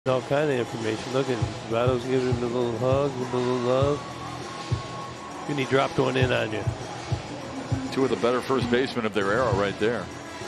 All kind of information. Look at Votto's giving him a little hug, a little love. And he dropped one in on you. Two of the better first basemen of their era right there.